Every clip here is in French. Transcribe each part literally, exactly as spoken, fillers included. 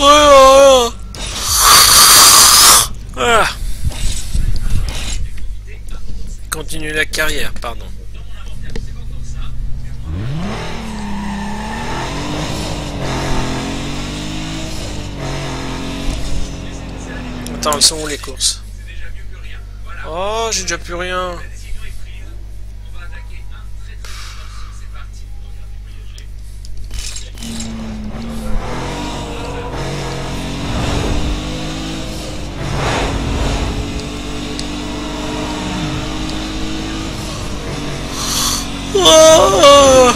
Ah. Continue la carrière, pardon. Attends, elles sont où les courses? Oh, j'ai déjà plus rien. Oh.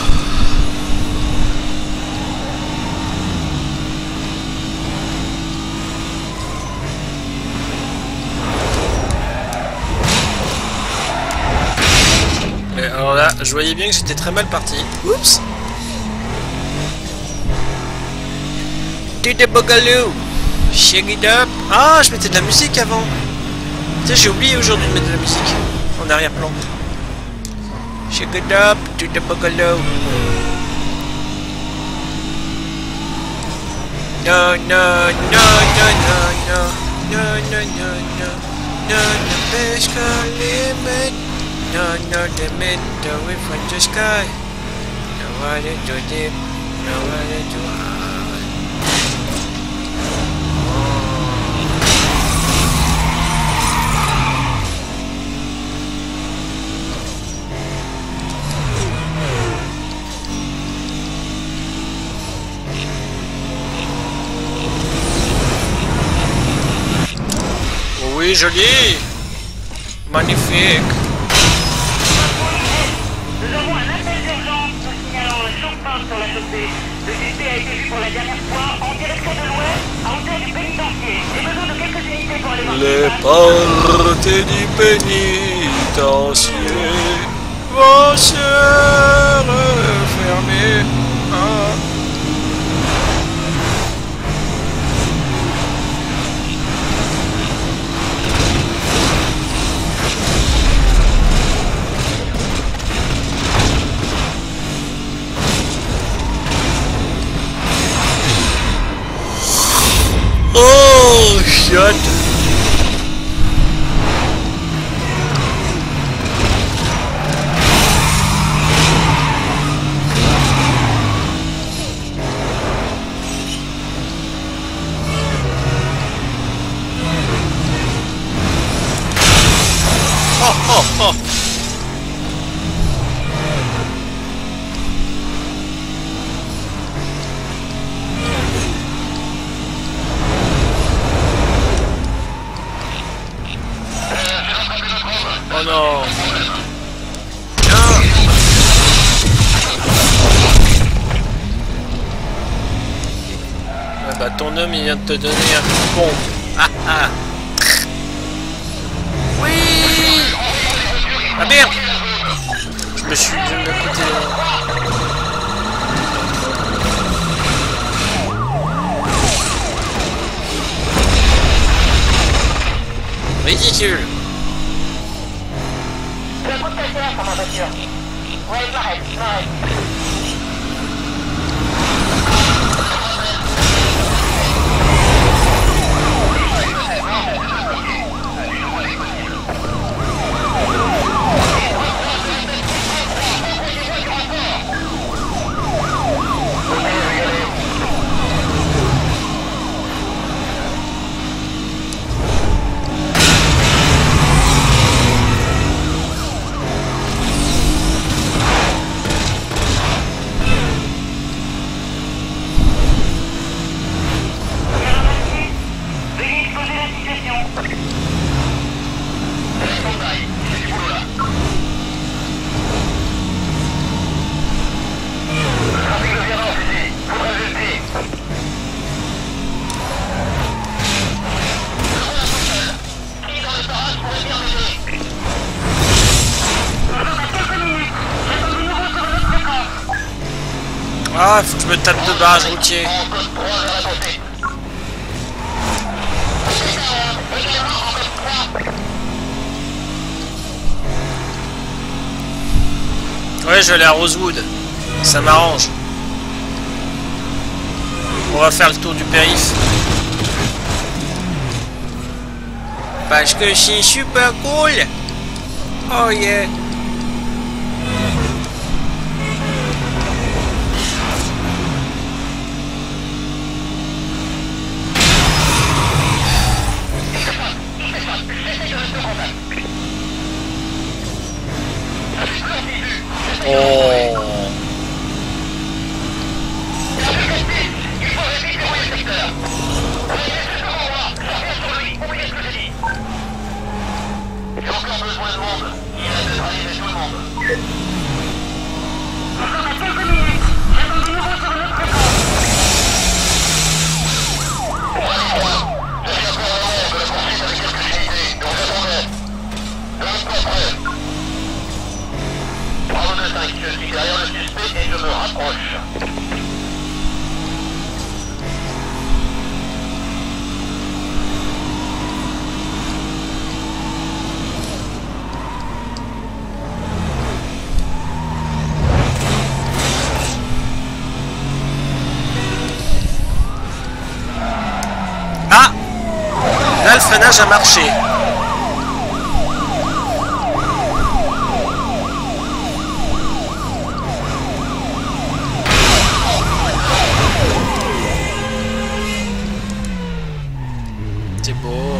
Et alors là, je voyais bien que c'était très mal parti. Oups. Bogaloo. Shake it up. Ah, je mettais de la musique avant. Tu sais, j'ai oublié aujourd'hui de mettre de la musique en arrière-plan. Shake it up to the Bogaloo. No, no, no, no, no, no, no, no, no, no, no, no, best limit. No, no limit, away from the sky. No water too deep, no water too high. Oui, joli. Magnifique. Nous avons un appel d'urgence nous signalant un chauffeur sur la chaussée. Le suspect a été vu pour la dernière fois en direction de l'ouest, à hauteur du pénitencier. J'ai besoin de quelques unités pour aller voir. Les portes du pénitencier vont se refermer. Ah. Oh, shit. Oh, oh, oh. Oh non. Non. Ah bah ton homme il vient de te donner un coup de pompe. Ah ah. Oui. Ah merde. Je me suis... Je me côté... Ridicule. Je vais prendre ta sœur sur ma voiture. Ouais, pareil, pareil. Ah, faut que je me tape de barrage routier. Ouais, je vais aller à Rosewood. Ça m'arrange. On va faire le tour du périph'. Parce que c'est super cool. Oh yeah. Oh. Ah! Là, le freinage a marché. C'est beau.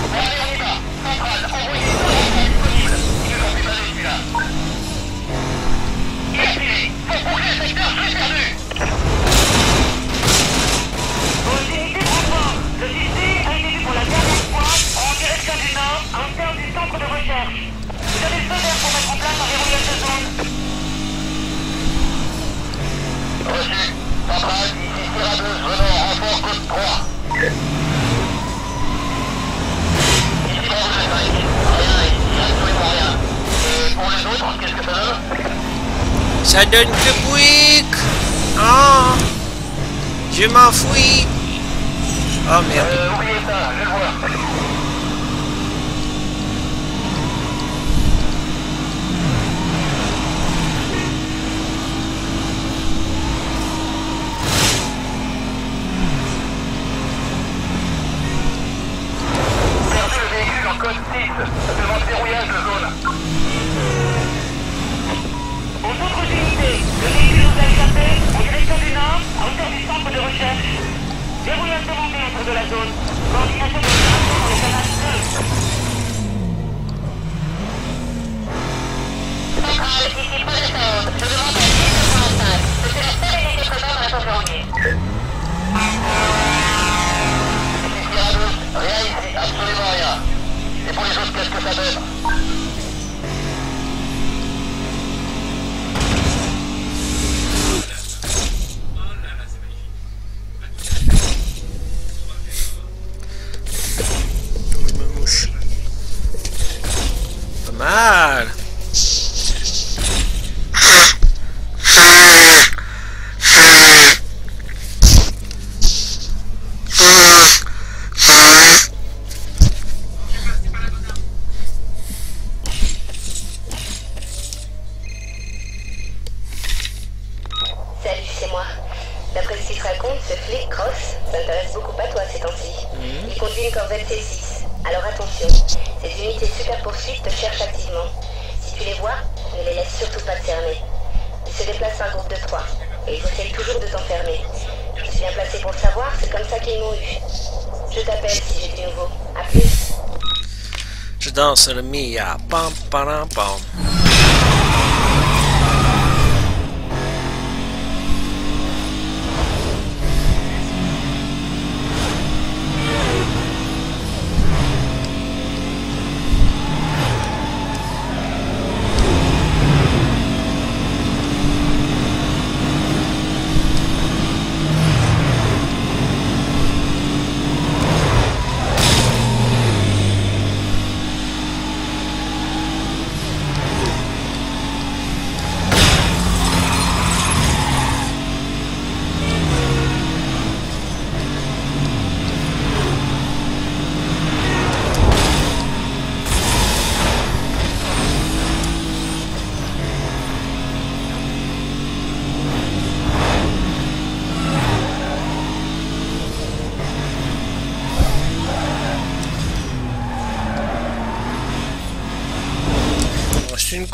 Ça donne que Buick. Oh, je m'enfuis. Oh merde. Euh, oubliez ça, je le vois. Perdu le véhicule en code six. Ça demande verrouillage de zone. Aux autres unités, le véhicule nous a échappé en direction du nord, à hauteur du centre de recherche. Verrouillage demandé autour de la zone. Coordination de l'opération dans le canal deux. Centrale, ici pas de sound. Je demande un six pour l'instant. Je suis la seule unité présente dans la zone verrouillée. Ici à douze, rien ici, absolument rien. Et pour les autres, qu'est-ce que ça donne? Pas mal. Salut, c'est moi. D'après ce qu'il te raconte, ce flic Cross s'intéresse beaucoup à toi ces temps-ci. Mmh. Il conduit une Corvette T six. Alors attention, ces unités super poursuites te cherchent activement. Si tu les vois, ne les laisse surtout pas te cerner. Ils se déplacent par groupe de trois, et ils essayent toujours de t'enfermer. Je suis bien placé pour le savoir, c'est comme ça qu'ils m'ont eu. Je t'appelle si j'ai du nouveau. A plus. Je danse le Mia. Pam, pam, pam.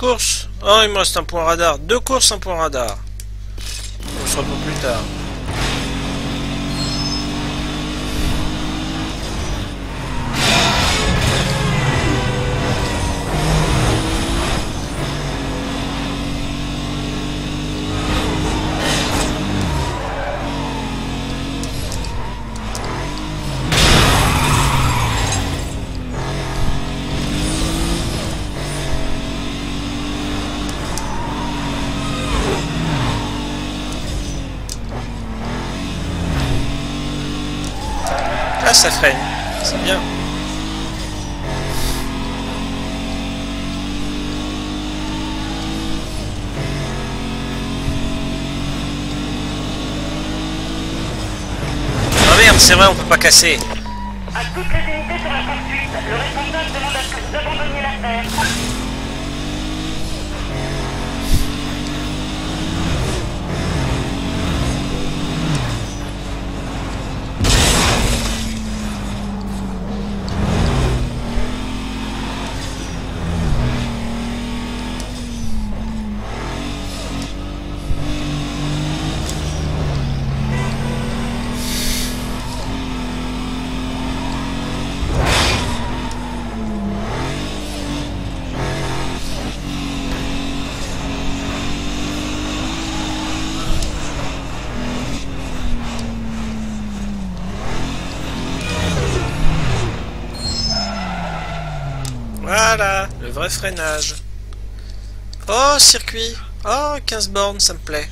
course. Oh, il me reste un point radar. Deux courses, un point radar. On se reprend plus tard. Ah, ça freine, c'est bien. Ah merde, c'est vrai, on peut pas casser. À toutes les unités sur la poursuite, le responsable demande à ce que vous abandonniez la terre. Voilà, le vrai freinage. Oh, circuit. Oh, quinze bornes, ça me plaît.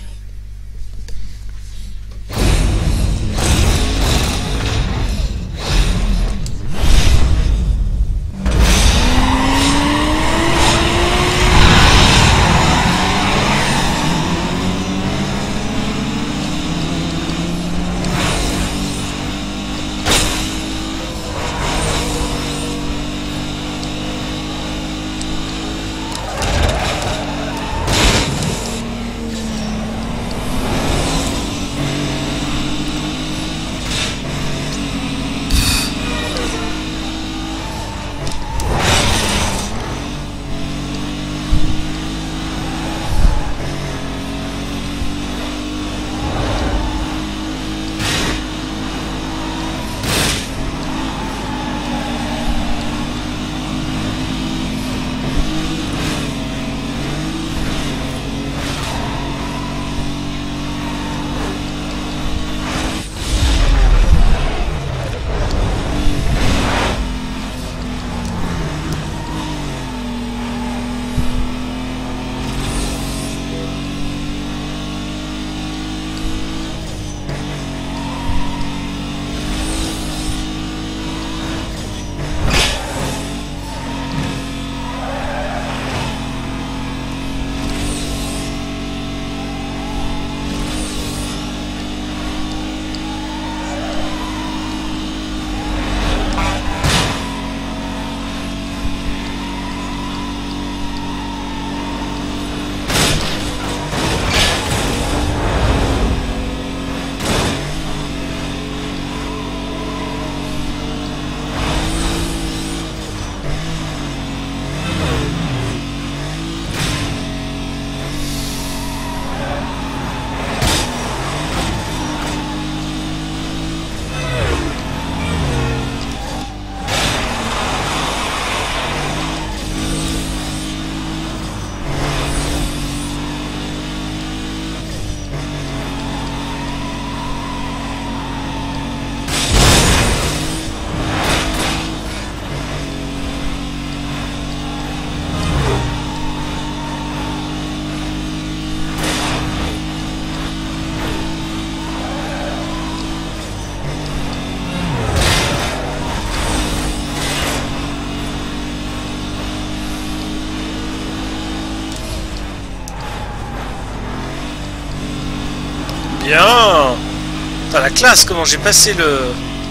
Bien. Putain, la classe, comment j'ai passé le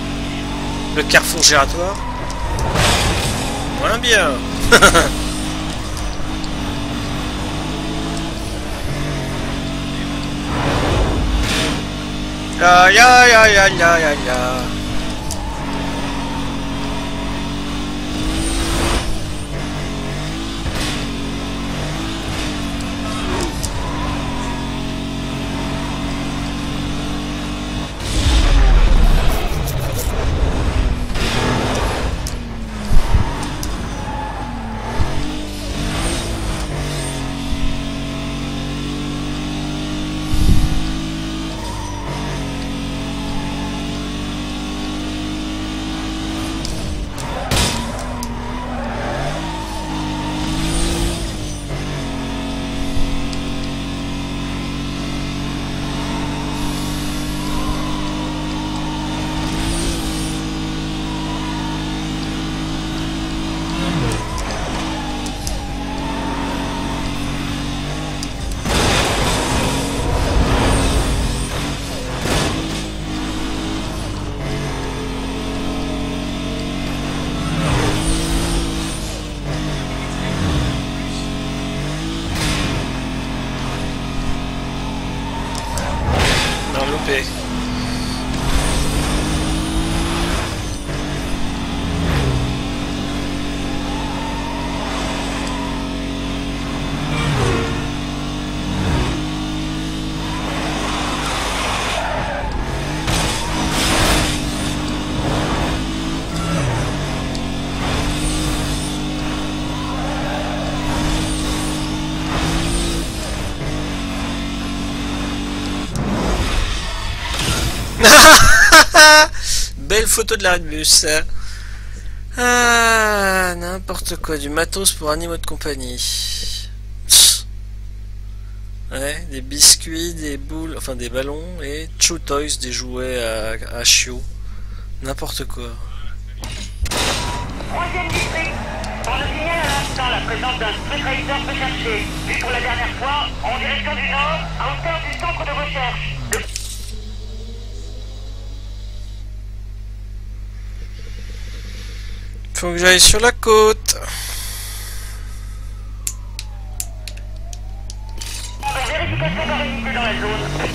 le carrefour giratoire. Moins bien. Ya ya ya ya ya ya ya. paix. Belle photo de la bus. Ah, n'importe quoi, du matos pour animaux de compagnie. Ouais, des biscuits, des boules, enfin des ballons et Chew Toys, des jouets à, à chiots. N'importe quoi. Troisième district. On nous signale à l'instant la présence d'un Street Racer recherché. Vu pour la dernière fois, en direction du nord, à hauteur du centre de recherche. Le... Faut que j'aille sur la côte. Vérification par unité dans la zone.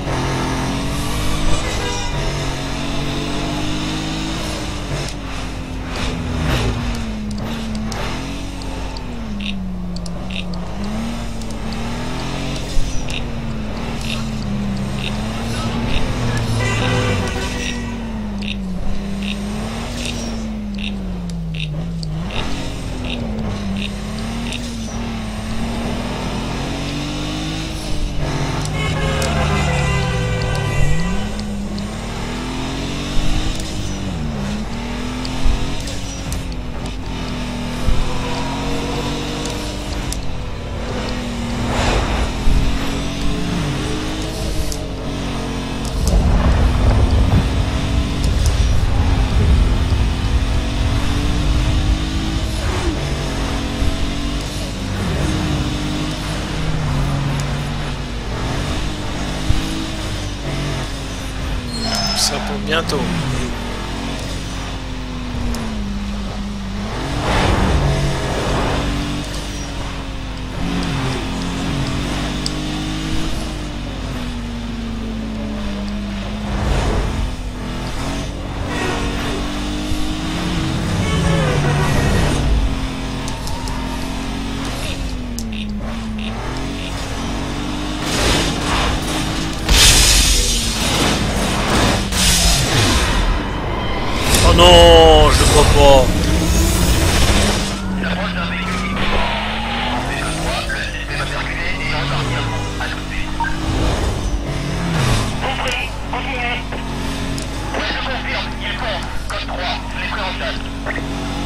Ça pour bientôt. Non, je crois pas. Compris, continuez. Ouais, je confirme, il compte. Code trois, je l'ai pris en charge.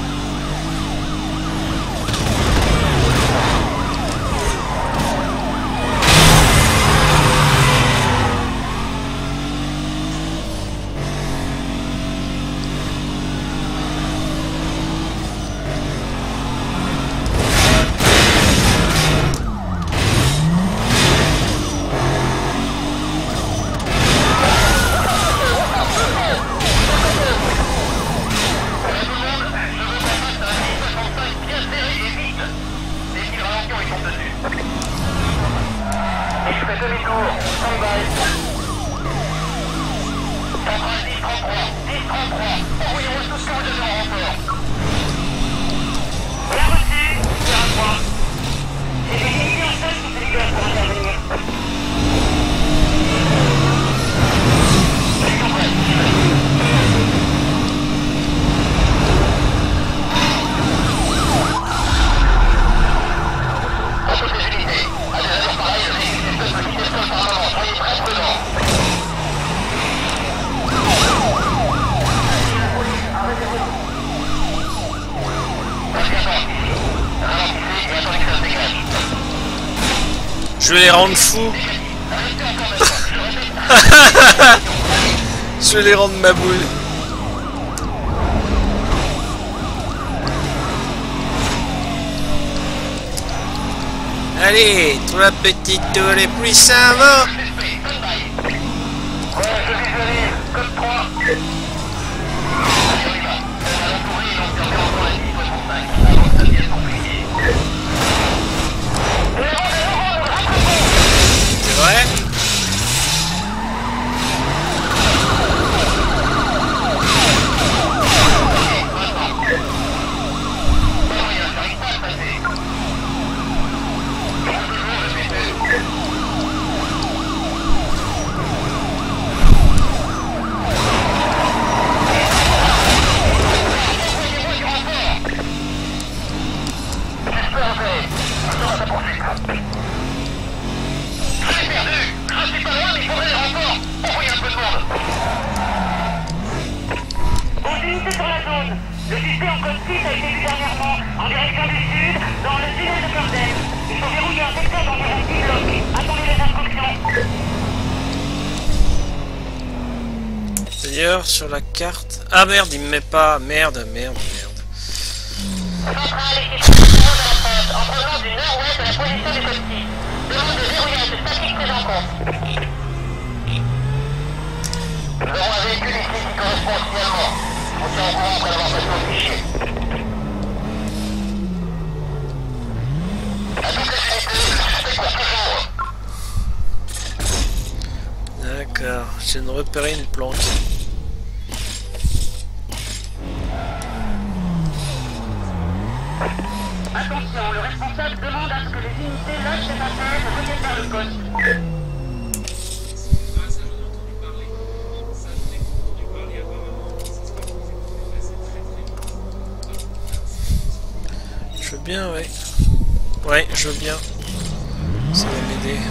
Je vais les rendre fous. Je vais les rendre ma boule. Allez, trois petites tours et puis ça va. C'est vrai? six a été vu dernièrement, en direction du sud, dans le tunnel de Camden. Il faut verrouiller un secteur d'environ dix blocs. Attendez les instructions. D'ailleurs, sur la carte... Ah merde, il me met pas. Merde, merde, merde. Centrale, équipe de la France, en provenance du nord-ouest de la position du code six. Demande de verrouillage statique prise en compte. Nous avons un véhicule ici qui correspond au signalement. Je vous tiens au courant après l'avoir passé au fichier. À toutes les unités, le suspect court toujours. D'accord, je viens de repérer une planque. Attention, le responsable demande à ce que les unités lâchent ces affaires et reviennent vers le poste. Je veux bien, ouais. Ouais, je veux bien. Ça va m'aider.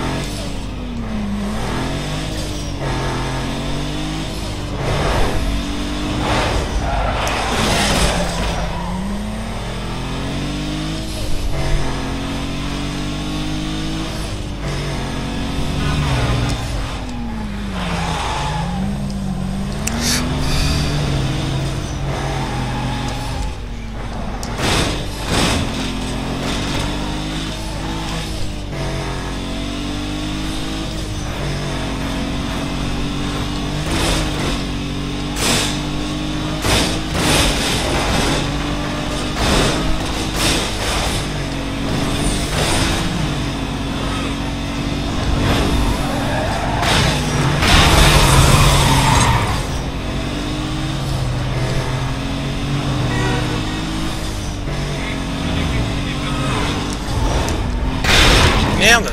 Merde!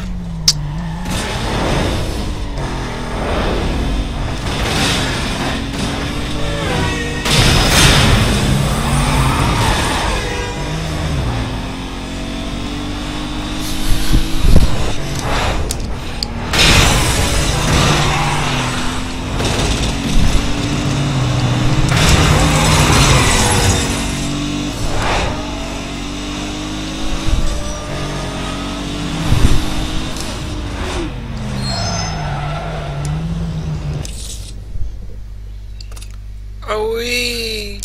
Ah oui!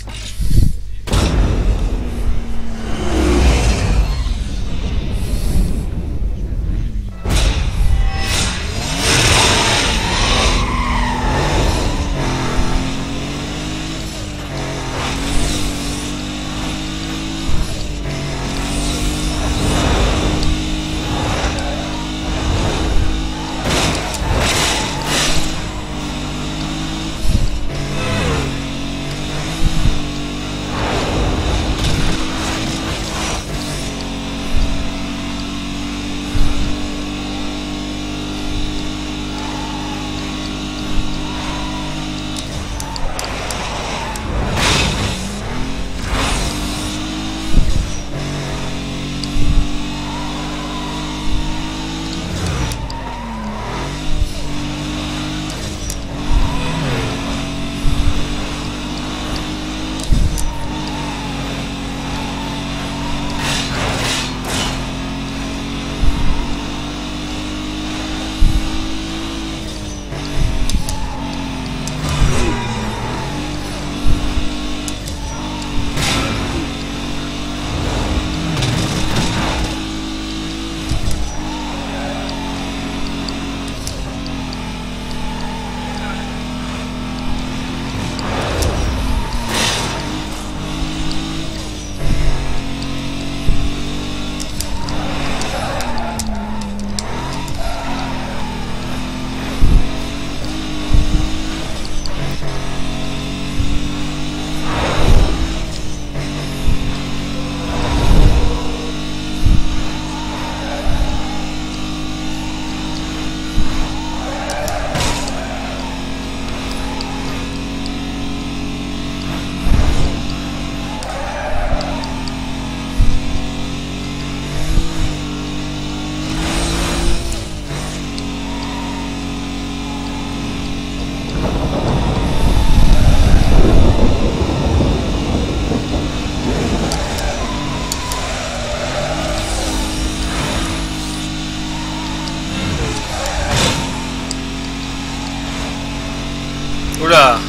Oula.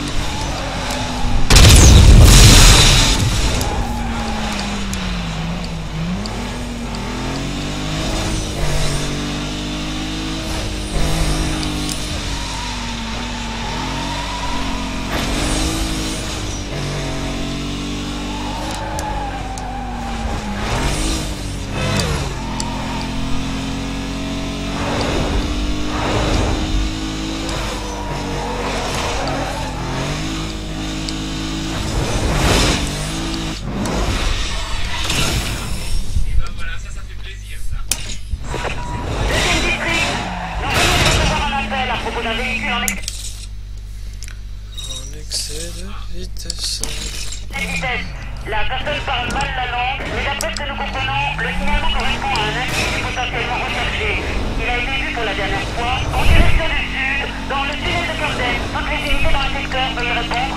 La personne parle mal la langue, mais d'après ce que nous comprenons, le signalement correspond à un individu potentiellement recherché. Il a été vu pour la dernière fois en direction du sud, dans le tunnel de Camden. Toutes les unités dans le secteur, veuillez répondre.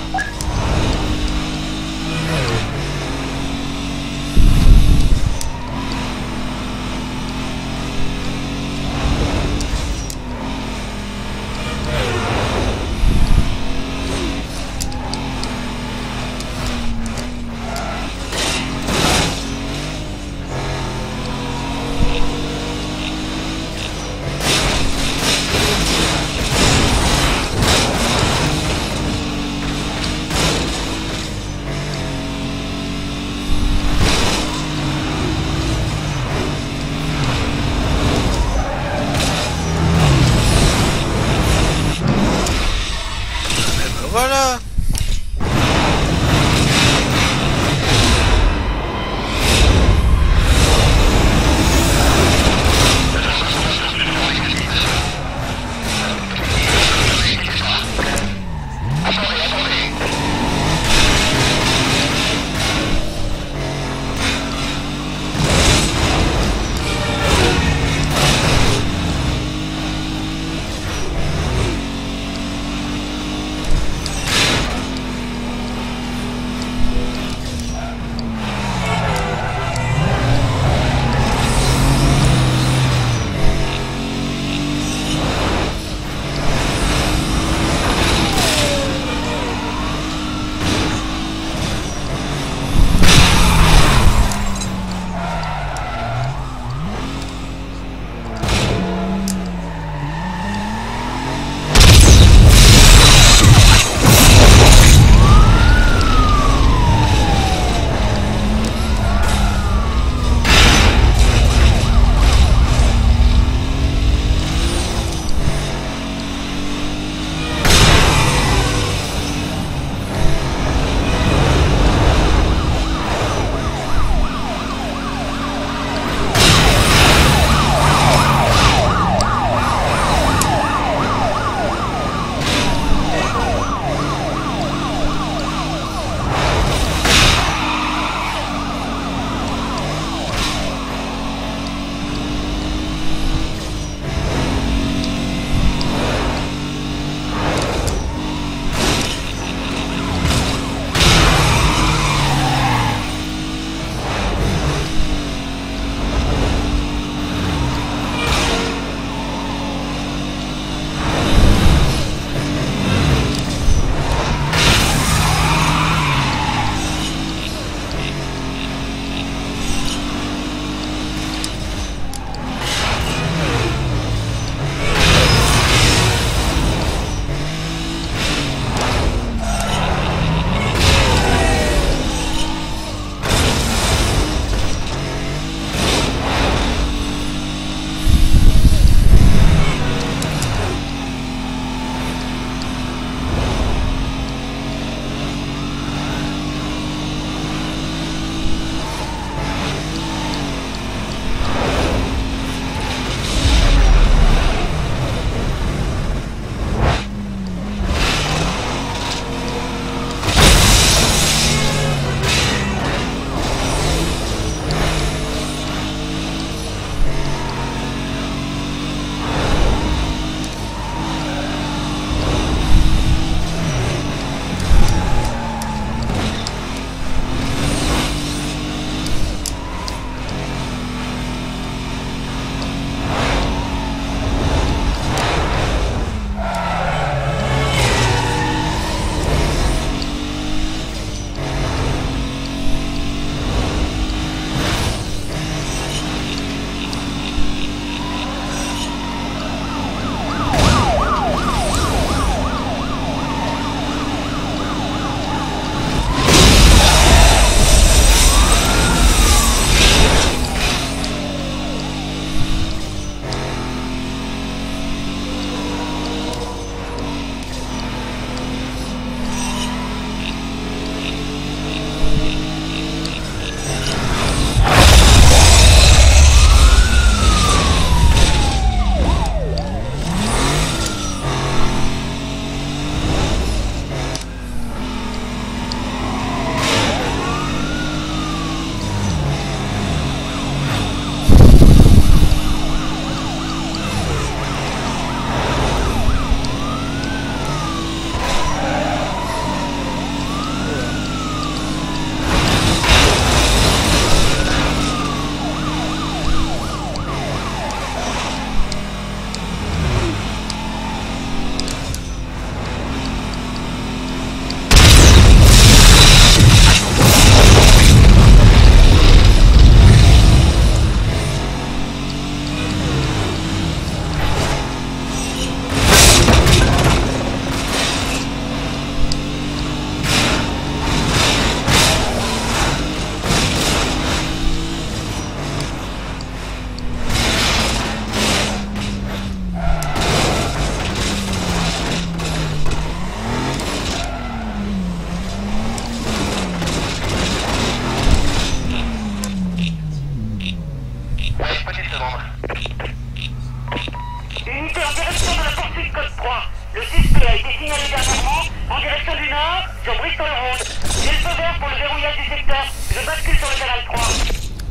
Voilà.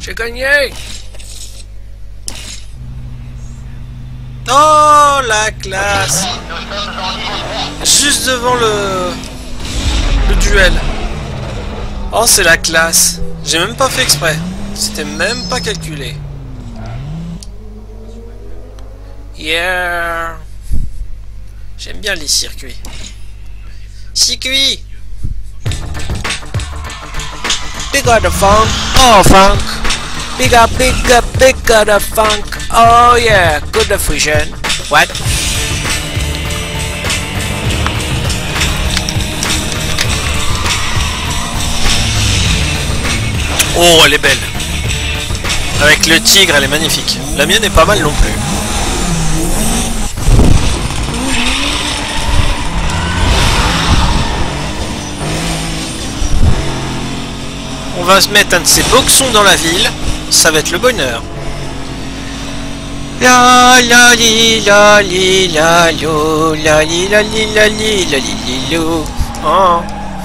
J'ai gagné. Oh, la classe. Juste devant le... le duel. Oh, c'est la classe. J'ai même pas fait exprès. C'était même pas calculé. Yeah. J'aime bien les circuits. Circuit. Bigger the funk. Oh, funk. Bigger, bigger, bigger the funk. Oh yeah, good fusion. What? Oh, elle est belle. Avec le tigre, elle est magnifique. La mienne est pas mal non plus. On va se mettre un de ces boxons dans la ville. Ça va être le bonheur. La la li la li la lo la li la li la li la li li lo. Oh.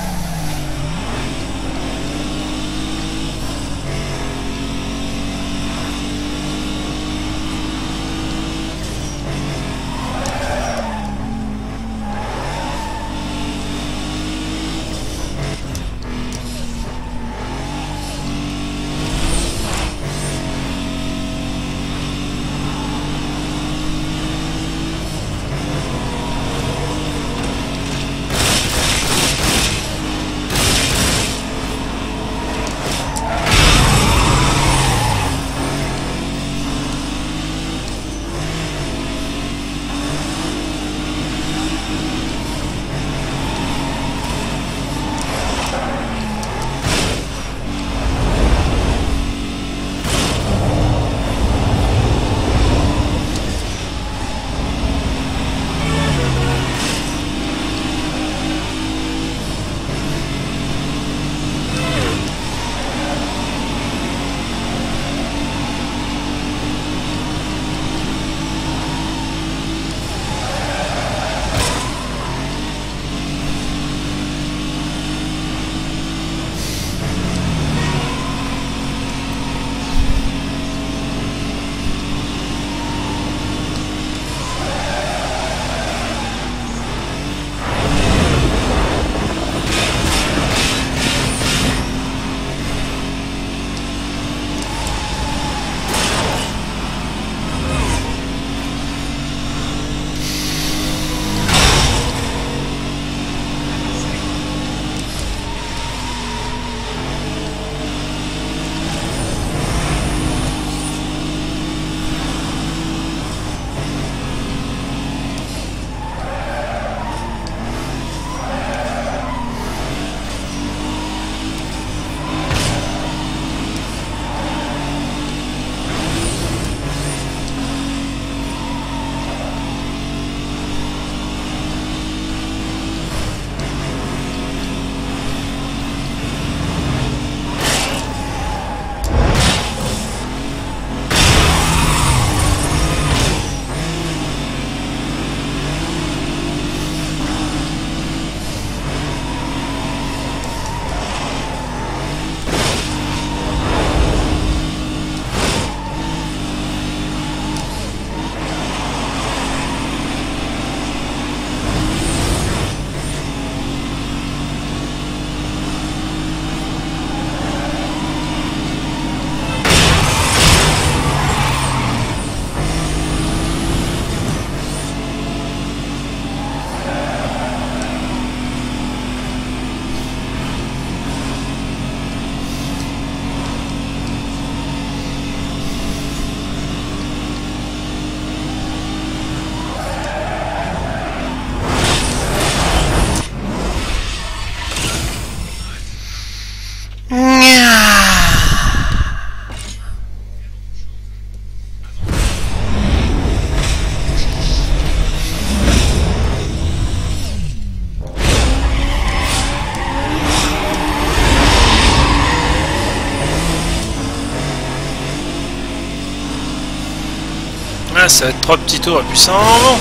Ah, ça va être trois petits tours puissants.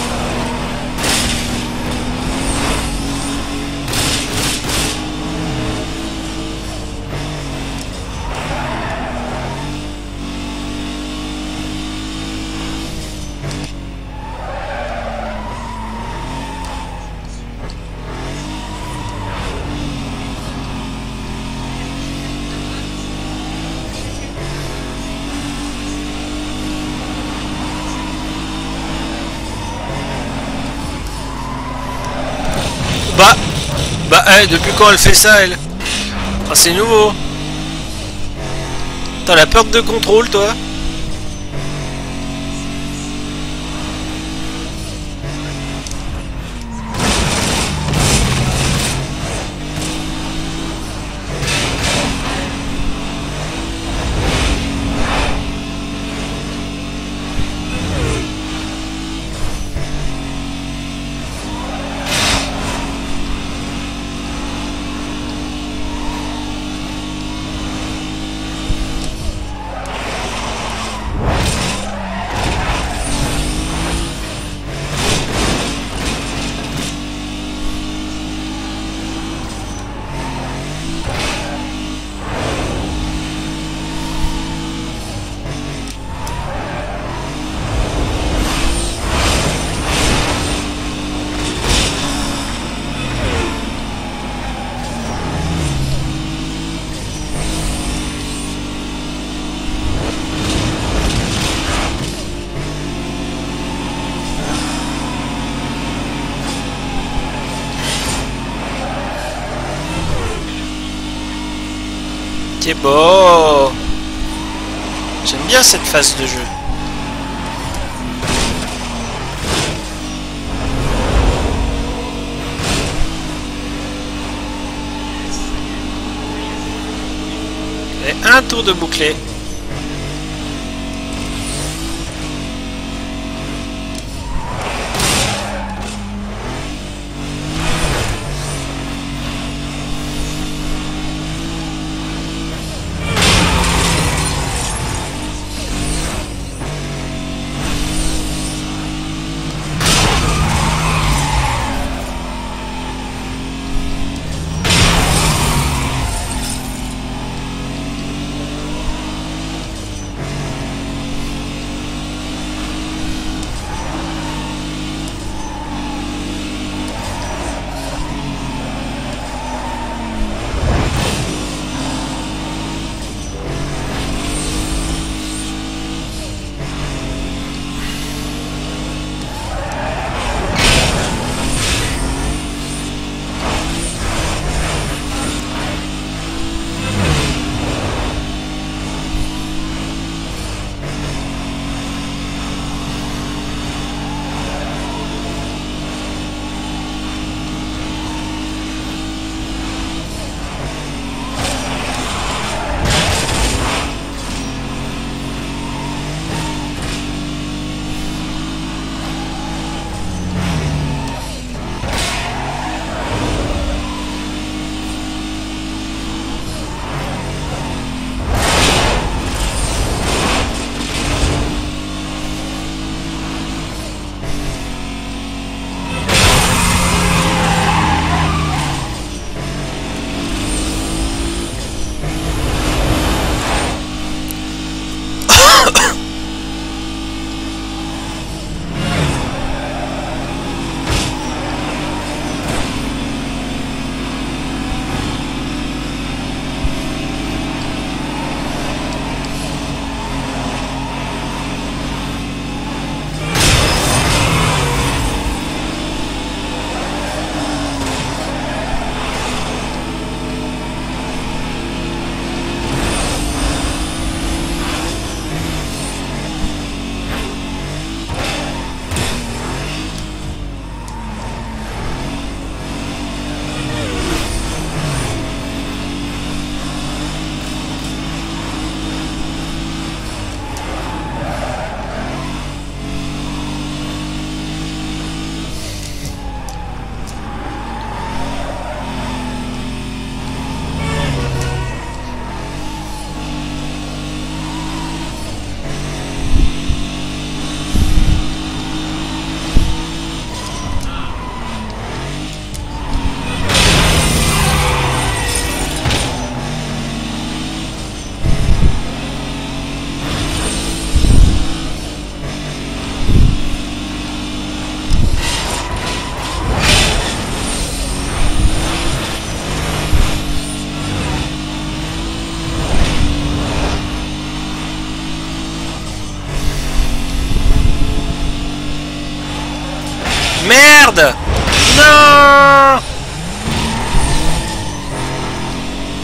Bah, eh, depuis quand elle fait ça, elle? Ah, c'est nouveau. T'as la perte de contrôle, toi? C'est beau. J'aime bien cette phase de jeu. Et un tour de bouclé.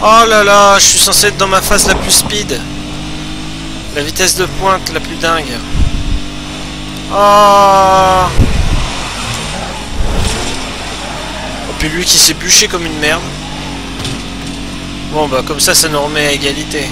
Oh là là, je suis censé être dans ma phase la plus speed. La vitesse de pointe la plus dingue. Oh. Oh, puis lui qui s'est bûché comme une merde. Bon bah comme ça, ça nous remet à égalité.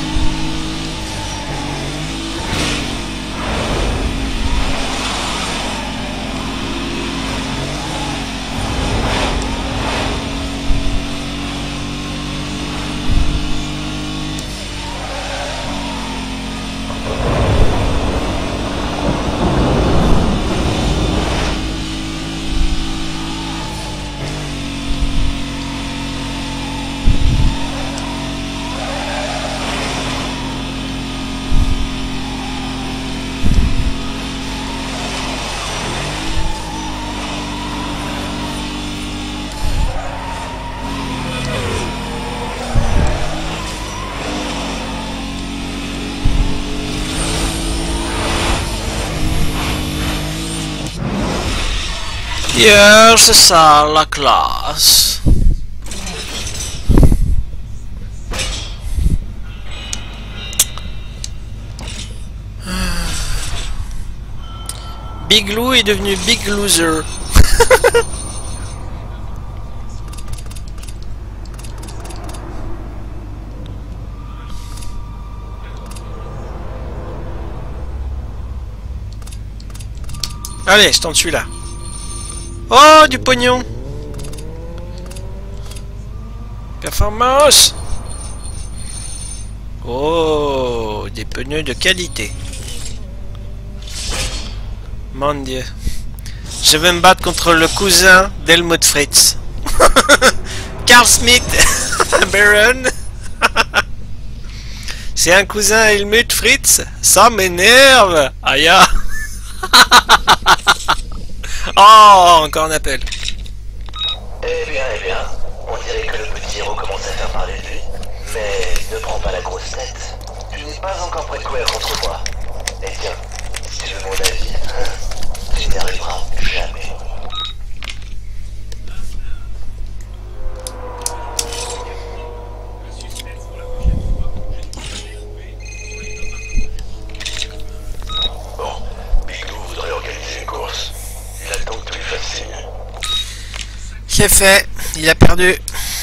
Hier, c'est ça la classe. Big Lou est devenu Big Loser. Allez, je tente celui-là. Oh, du pognon. Performance. Oh, des pneus de qualité. Mon Dieu. Je vais me battre contre le cousin d'Helmut Fritz. Carl Smith. Baron. C'est un cousin Helmut Fritz. Ça m'énerve. Aïe. Oh, encore un appel. Eh bien, eh bien, on dirait que le petit héros commence à faire parler de lui. Mais ne prends pas la grosse tête. Tu n'es pas encore prêt de courir contre moi. Et tiens, si tu veux mon avis, tu n'y arriveras jamais. Bon, Big Lou voudrait organiser une course. Il attend que tu lui fasses signe. C'est fait, il a perdu.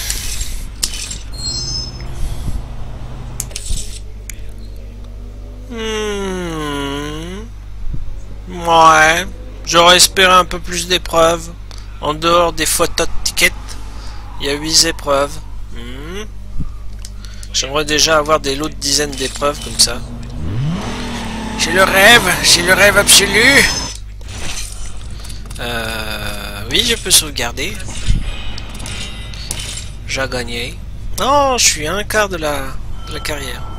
Hmm. Ouais, j'aurais espéré un peu plus d'épreuves. En dehors des photos de tickets, il y a huit épreuves. Hmm. J'aimerais déjà avoir des lots de dizaines d'épreuves comme ça. J'ai le rêve, j'ai le rêve absolu. Euh, oui, je peux sauvegarder. J'ai gagné. Non, je suis à un quart de la, de la carrière.